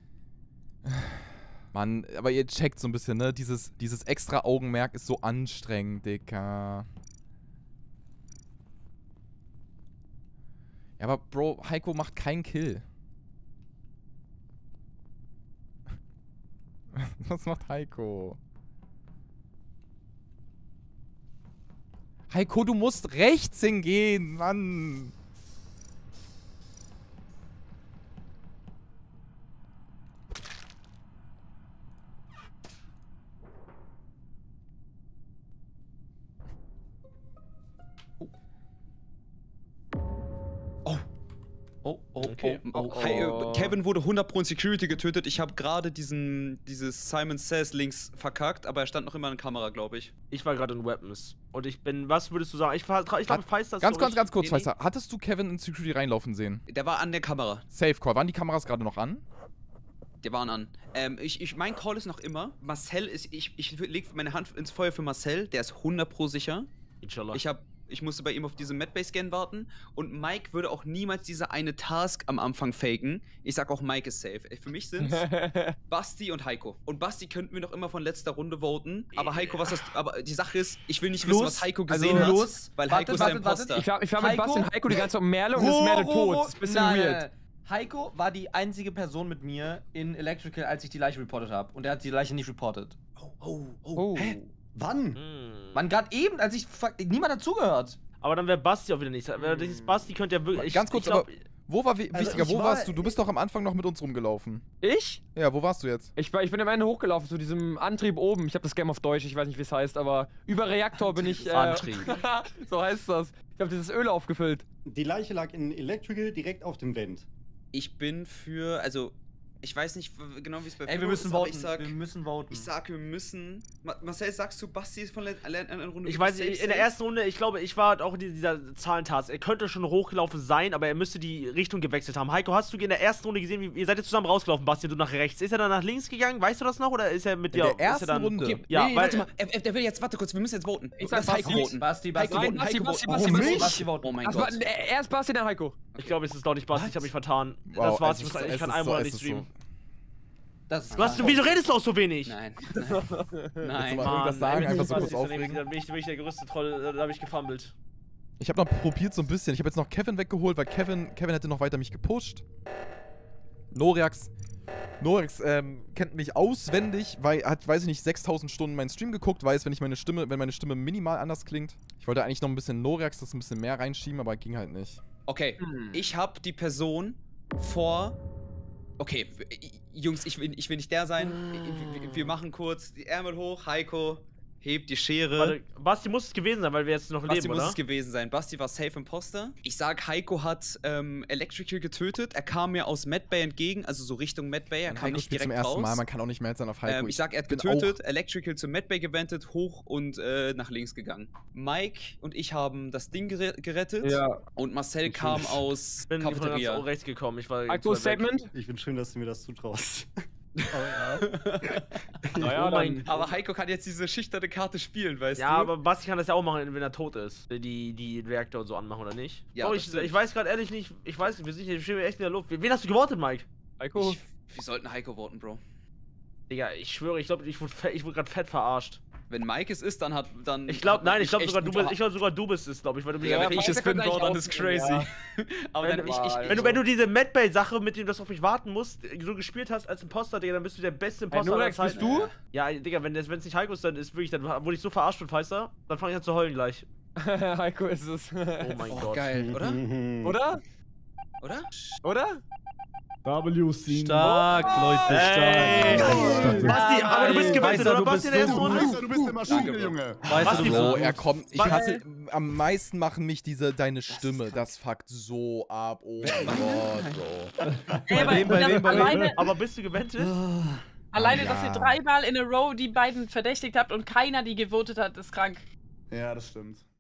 Mann, aber ihr checkt so ein bisschen, ne? Dieses, dieses extra Augenmerk ist so anstrengend, Dicker. Ja, aber Bro, Heiko macht keinen Kill. Was macht Heiko? Heiko, du musst rechts hingehen, Mann. Oh, oh, Okay. oh, oh. Oh, Hey, oh. äh, Kevin wurde hundert Pro in Security getötet. Ich habe gerade diesen dieses Simon Says Links verkackt, aber er stand noch immer in der Kamera, glaube ich. Ich war gerade in Weapons. Und ich bin, was würdest du sagen? Ich, fahr- ich glaube, Hat- Feister ist Ganz so kurz, ich- ganz kurz, Nee, nee. Weißer. Hattest du Kevin in Security reinlaufen sehen? Der war an der Kamera. Safe Call. Waren die Kameras gerade noch an? Der waren an. Ähm, ich, ich, mein Call ist noch immer. Marcel ist, ich, ich leg meine Hand ins Feuer für Marcel, der ist hundert Pro sicher. Inshallah. Ich hab, ich musste bei ihm auf diesen Medbay-Scan warten und Mike würde auch niemals diese eine Task am Anfang faken. Ich sag auch, Mike ist safe. Ey, für mich sind's Basti und Heiko. Und Basti könnten wir noch immer von letzter Runde voten. Aber Heiko, was das. Aber die Sache ist, ich will nicht wissen, was Heiko gesehen also hat. los, weil wartet, Heiko ist der wartet, wartet. Imposter. Ich war, ich war mit Heiko? Basti und Heiko die ganze Zeit um Merle und ist Merle tot. Das ist ein bisschen nein, weird. nein, nein. Heiko war die einzige Person mit mir in Electrical, als ich die Leiche reportet habe. Und er hat die Leiche nicht reportet. Oh, oh, oh. Oh. Hä? Wann? Hm. Man, gerade eben, als ich. fuck, Niemand hat zugehört. Aber dann wäre Basti auch wieder nicht. Weil dieses Basti könnte ja wirklich. Ich, Ganz kurz, ich glaub, aber wo war wi Also wichtiger? ich Wo war- warst du? Du bist doch am Anfang noch mit uns rumgelaufen. Ich? Ja, wo warst du jetzt? Ich, war, ich bin am Ende hochgelaufen zu diesem Antrieb oben. Ich habe das Game auf Deutsch, ich weiß nicht, wie es heißt, aber über Reaktor bin ich. Äh, Antrieb. so heißt das. Ich habe dieses Öl aufgefüllt. Die Leiche lag in Electrical direkt auf dem Vent. Ich bin für. Also, ich weiß nicht w- genau, wie es bei Ey, wir Flo müssen ist, aber voten. Ich sag, wir müssen voten. ich sag, wir müssen. Ma Marcel, sagst du, Basti ist von der einer Runde. Ich weiß safe, nicht, in der safe? ersten Runde, ich glaube, ich war auch in dieser Zahlentask. Er könnte schon hochgelaufen sein, aber er müsste die Richtung gewechselt haben. Heiko, hast du in der ersten Runde gesehen, wie ihr seid jetzt zusammen rausgelaufen, Basti, und du nach rechts? Ist er dann nach links gegangen? Weißt du das noch? Oder ist er mit In dir? der ist er ersten dann, Runde. Okay, Ja, nee, nee, weil- warte mal. Er, er, der will jetzt, warte kurz, wir müssen jetzt voten. Ich sag Lass Heiko Basti. voten. Basti, Basti, Heiko voten. voten, Heiko Basti, voten. Basti, Oh, Basti, mich? Basti voten. Oh mein Ach, war, Gott. äh, erst Basti, dann Heiko. Ich glaube, es ist doch nicht Basti, ich habe mich vertan. Wow, das war's, es ich, ist- muss- ich es kann ist einen so- Monat es nicht ist streamen. Das ist Was, krass. wieso redest du auch so wenig? Nein. Nein. Nein. Willst du Nein. mal irgendwas sagen? ey, Einfach so Basti kurz ist dann aufregen? Dann bin ich, bin ich der größte Troll, da habe ich gefummelt. Ich habe noch probiert so ein bisschen. Ich habe jetzt noch Kevin weggeholt, weil Kevin, Kevin hätte noch weiter mich gepusht. Noreax, Noreax ähm, kennt mich auswendig, weil hat, weiß ich nicht, sechstausend Stunden meinen Stream geguckt, weiß, wenn ich meine Stimme, wenn meine Stimme minimal anders klingt. Ich wollte eigentlich noch ein bisschen Noreax, das ein bisschen mehr reinschieben, aber ging halt nicht. Okay, Hm. ich hab die Person vor. Okay, w- Jungs, ich will, ich will nicht der sein. Wir- Wir machen kurz die Ärmel hoch, Heiko. hebt die Schere. Warte, Basti muss es gewesen sein, weil wir jetzt noch Basti leben, muss oder? es gewesen sein. Basti war safe Imposter. Ich sag, Heiko hat ähm, Electrical getötet. Er kam mir aus Medbay entgegen, also so Richtung Medbay. Er Man kam Heiko nicht spielt direkt zum ersten raus. Mal, man kann auch nicht mehr sein auf Heiko. Ähm, ich sag, er hat bin getötet, Electrical zum Medbay gewendet, hoch und äh, nach links gegangen. Mike und ich haben das Ding gere gerettet. Ja. Und Marcel kam aus Ich bin von ganz Cafeteria. auch rechts gekommen. Ich war Heiko, zu weit weg. Statement? Ich bin schön, dass du mir das zutraust. Naja, Oh mein dann. Aber Heiko kann jetzt diese schüchterne Karte spielen, weißt Ja, du? aber Basti kann das ja auch machen, wenn er tot ist. Die, die Reaktor und so anmachen, oder nicht? Ja, oh, das ich, stimmt. ich weiß gerade ehrlich nicht, ich weiß nicht, wir sind hier wir stehen echt in der Luft. Wen hast du gewortet, Mike? Heiko. Ich, wir sollten Heiko voten, Bro. Digga, ich schwöre, ich glaube, ich wurde, fe- ich wurde gerade fett verarscht. Wenn Mike es ist, dann hat dann. Ich glaube, hat man nein, ich glaube echt sogar, du gut bist, ich glaub, sogar du bist es, glaube ich, weil du mich Ja, ja, wenn ich Mike es könnte bin, eigentlich dann ist auch crazy. sein, Aber Wenn, dann ich, ich, ich, ich, wenn, du, wenn du diese Medbay-Sache, mit dem du auf mich warten musst, so gespielt hast als Imposter, Digga, dann bist du der beste Imposter aller Norex, bist Zeiten. du? Ja, Digga, wenn es nicht Heiko ist, dann ist wirklich, dann wurde ich so verarscht von Feister, dann fange ich an zu heulen gleich. Heiko ist es. Oh mein oh, Gott. geil, oder? Oder? Oder? Oder? W C. Stark, Leute, Ey. stark. Basti, aber du bist gewettet, Weißer, oder? du Basti, bist der erste so Runde? Meister, du bist eine Maschine, Danke, Bro. Junge. Weißt du, du Bro, bist er kommt. Ich Was? hasse. Am meisten machen mich diese deine Stimme. Das fuckt so ab. Oh mein Gott, Bro. Ey, aber wem, bei das wem, bei wem? alleine, Aber bist du gewettet? alleine Ja. dass ihr dreimal in a row die beiden verdächtigt habt und keiner die gewotet hat, ist krank. Ja, das stimmt.